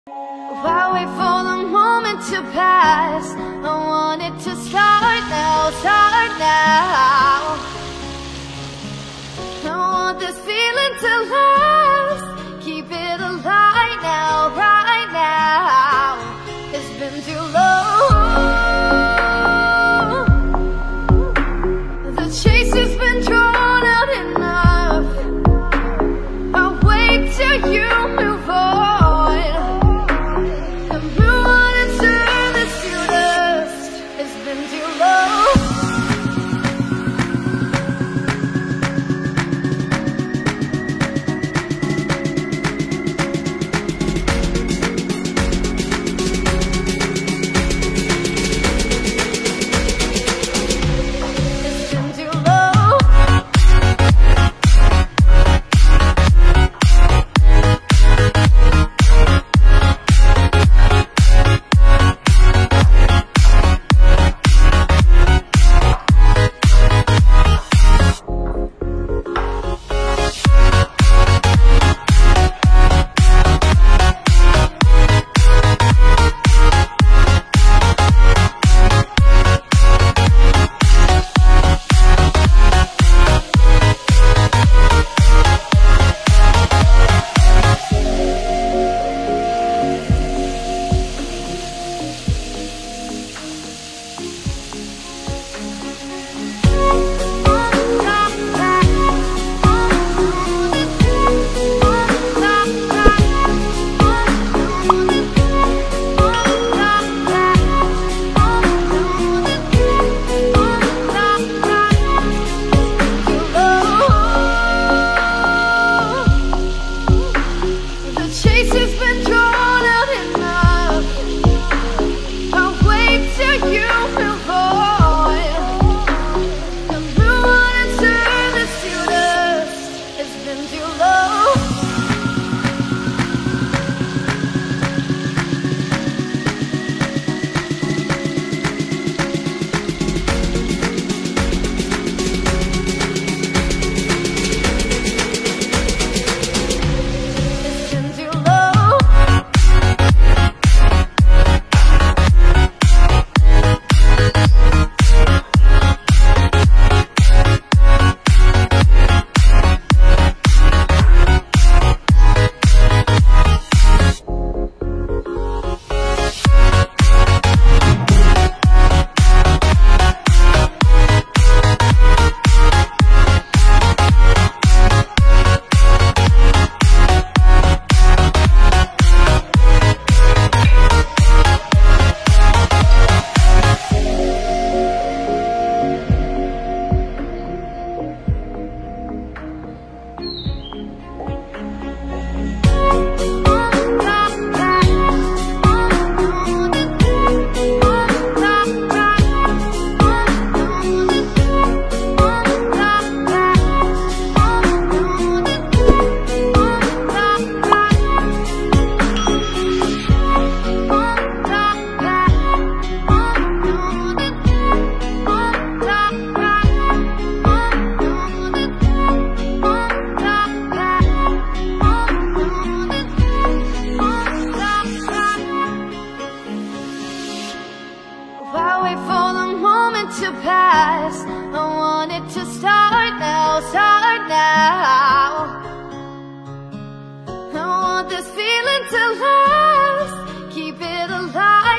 Why wait for the moment to pass? I want it to start now, start now. I want this feeling to last. Keep it alive now, right now. It's been too long. The chase has been drawn out enough. I'll wait till you move on. To pass, I want it to start now, start now. I want this feeling to last. Keep it alive.